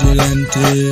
Vigilante.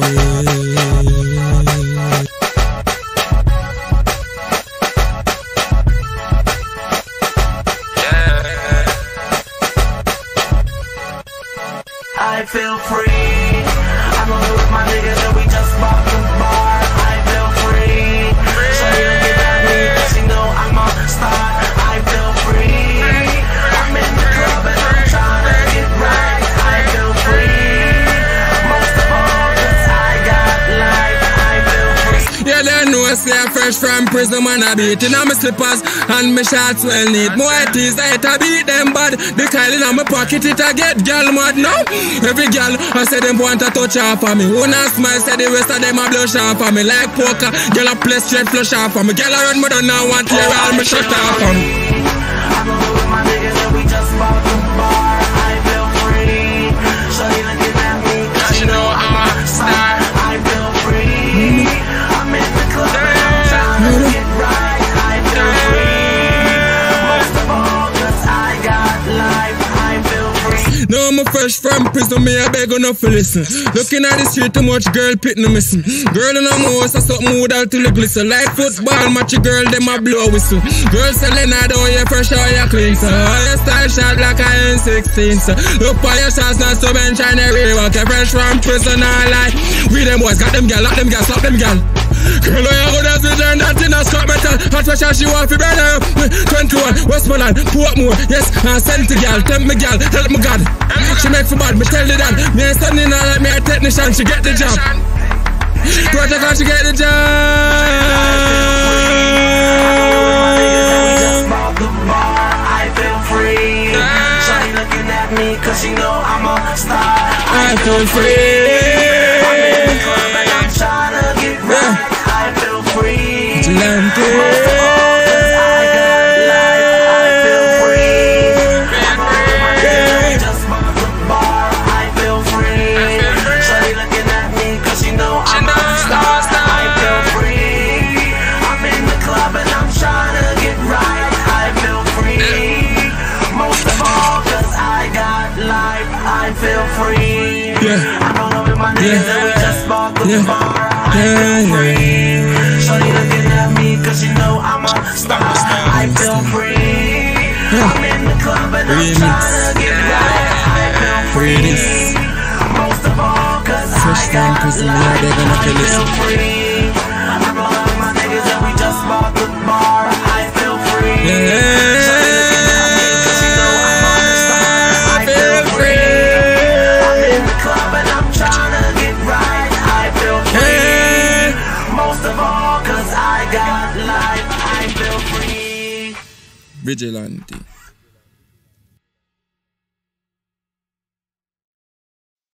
I feel free. I'm alone with my niggas and we just bought the bar. I feel free. So you get at me cause you know I'm a star. I feel free. I'm in the club and I'm trying to get right. I feel free. Most of all cause I got life. I feel free. Yeah, they know I say I'm fresh from prison when I beat in my slippers and my shots well neat. More teas, I hate to beat them bad. The Kyle in my pocket, it I get girl mad now. Every girl, I say them want to touch off of me. One a smile, say the rest of them a blush off of me. Like poker, girl a play straight flush off of me. Girl I run more than I want to hear all me shut off of me. I'm alone with my niggas and we just bought the bar. I feel free. So you looking at me cause you know I'm a star. I feel free. I'm in the club and I'm trying to get right. I feel free. Most of all cause I got life. I feel free. No, I'm fresh from prison, me I beg enough to listen. Looking at the street, too much girl pit no missing. Girl in a mouse, I something mood out till it glisten. Like football match, girl, them a blow whistle. Girl selling out, oh you fresh, oh you clean, so oh you style shot like I ain't 16, so look for your shots, not so bench and they rework. You fresh from prison, all like we them boys, got them gal, lock them gal, slap them gal. Girl, oh you go down to turn that in a scrap metal. Hot fresh and she want to burn her. 21, Westmoreland, Portmore, yes, and send to gal, tempt me gal, help me God. She make for bad, me tell you that. Me ain't standing out like me a technician, she get the job. Protocol, she get the job. I feel free. Shawty looking at me cause you know I'm a star. I feel free. I'm in the club and I'm trying to get right. I feel free. Vigilante. Most of all cause I got life. I feel free. I'm alone with my niggas and we just bought the bar. I feel free. Shawty looking at me cause you know I'm a star. I feel free. I'm in the club and I'm trying to get right. I feel free. Most of all cause I got life. I feel free. I'm alone with my niggas and we just bought the bar. I feel free. Shawty looking at me cause you know I'm a star. I feel free. I'm in the club and I'm trying to get right. I feel free. Most of all cause I got life. I feel free. I'm alone with my niggas and we just bought the bar. I feel free. Shawty looking at me cause you know I'm a star. I feel free. I'm in the club and I'm trying to get right. I feel free. Most of all cause I got life. I feel free. Vigilante.